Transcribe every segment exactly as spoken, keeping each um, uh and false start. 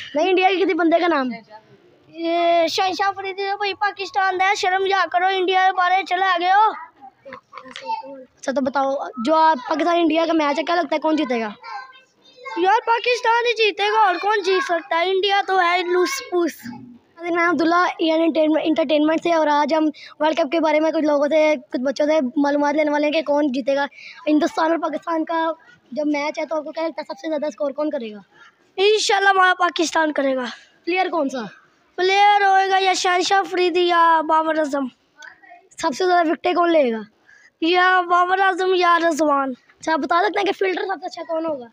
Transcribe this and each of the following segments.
नहीं, इंडिया के किसी बंदे का नाम। ये शहनशाह अफरीदी भाई पाकिस्तान दा शर्म जा करो, इंडिया के बारे चले आ गए हो। अच्छा तो बताओ, जो आप पाकिस्तान इंडिया का मैच है, क्या लगता है कौन जीतेगा? यार पाकिस्तान ही जीतेगा, और कौन जीत सकता है, इंडिया तो है लूस पूस। मैं अब्दुल्ला इंटरटेनमेंट से, और आज हम वर्ल्ड कप के बारे में कुछ लोगों से, कुछ बच्चों से मालूमात लेने वाले हैं कि कौन जीतेगा हिंदुस्तान और पाकिस्तान का जब मैच है। तो आपको क्या लगता है सबसे ज़्यादा स्कोर कौन करेगा? इंशाल्लाह हमारा पाकिस्तान करेगा। प्लेयर कौन सा प्लेयर होएगा? या शहनशाह अफरीदी या बाबर आजम। सबसे ज़्यादा विकेटें कौन लेगा? या बाबर आजम या रिजवान। अच्छा आप बता सकते हैं कि फील्डर सबसे अच्छा कौन होगा?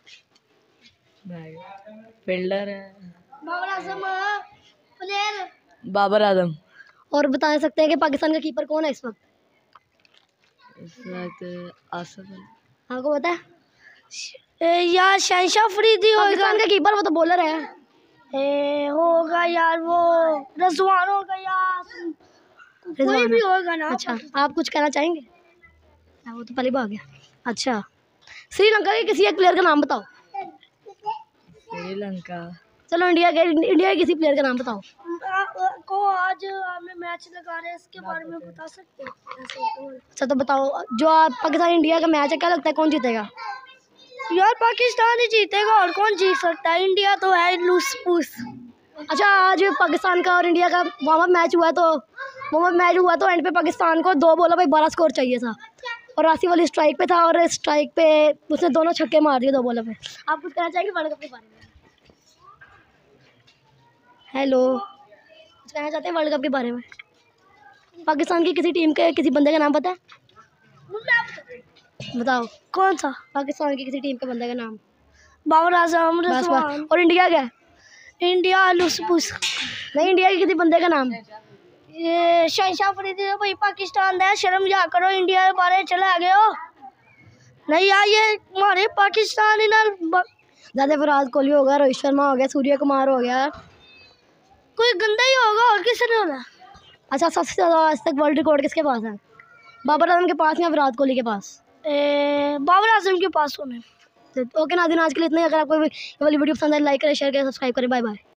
फील्डर है बाबर आजम। प्लेयर बाबर आजम। और बता सकते हैं कि पाकिस्तान का कीपर कौन है इस वक्त? इस वक्त आसिफ अली। आपको पता है? यार शहनशाह अफरीदी होगा पाकिस्तान का कीपर, वो तो बॉलर है। ए, होगा यार वो रिजवान होगा यार, कोई भी होगा ना। अच्छा आप कुछ कहना चाहेंगे? वो तो पहले भाग गया। अच्छा श्रीलंका के किसी एक प्लेयर का नाम बताओ। श्रीलंका। चलो इंडिया के इंडिया के किसी प्लेयर का नाम बताओ। को आज हमने मैच लगा रहे हैं, इसके बारे में बता सकते हैं? अच्छा तो बताओ, जो आप पाकिस्तान इंडिया का मैच है, क्या लगता है कौन जीतेगा? यार पाकिस्तान ही जीतेगा, और कौन जीत सकता है, इंडिया तो है लूस पूस। अच्छा आज पाकिस्तान का और इंडिया का वार्म अप मैच हुआ, तो वार्म अप मैच हुआ तो एंड पे पाकिस्तान को दो बॉलों पे बारह स्कोर चाहिए था, और आसिफ अली स्ट्राइक पे था, और स्ट्राइक पे उसने दोनों छक्के मार दिए दो बॉलों पे। आप कुछ कहना चाहेंगे वर्ल्ड कप के बारे में? हेलो, कुछ कहना चाहते हैं वर्ल्ड कप के बारे में? पाकिस्तान की किसी टीम के किसी बंदे का नाम पता है? बताओ कौन सा? पाकिस्तान की किसी टीम के बंदे का नाम। बाबर आजम, रिजवान। और इंडिया क्या? इंडिया लुसपुस। नहीं, इंडिया के किसी बंदे का नाम। ये शहनशाह अफरीदी भाई पाकिस्तान दा शर्म जा करो, इंडिया के बारे चले आ गए हो। नहीं यार ये हमारे पाकिस्तान ही ना ज़्यादा। विराट कोहली हो गया, रोहित शर्मा हो गया, सूर्य कुमार हो गया, कोई गंदा ही होगा, और किसी ने होना। अच्छा सबसे ज़्यादा आज तक वर्ल्ड रिकॉर्ड किसके पास है? बाबर आजम के पास या विराट कोहली के पास? ए, बाबर आजम के पास होने। ओके नाज़रीन, आज के लिए इतना ही। अगर आपको ये वाली वीडियो पसंद आए, लाइक करें, शेयर करें, सब्सक्राइब करें। Bye bye.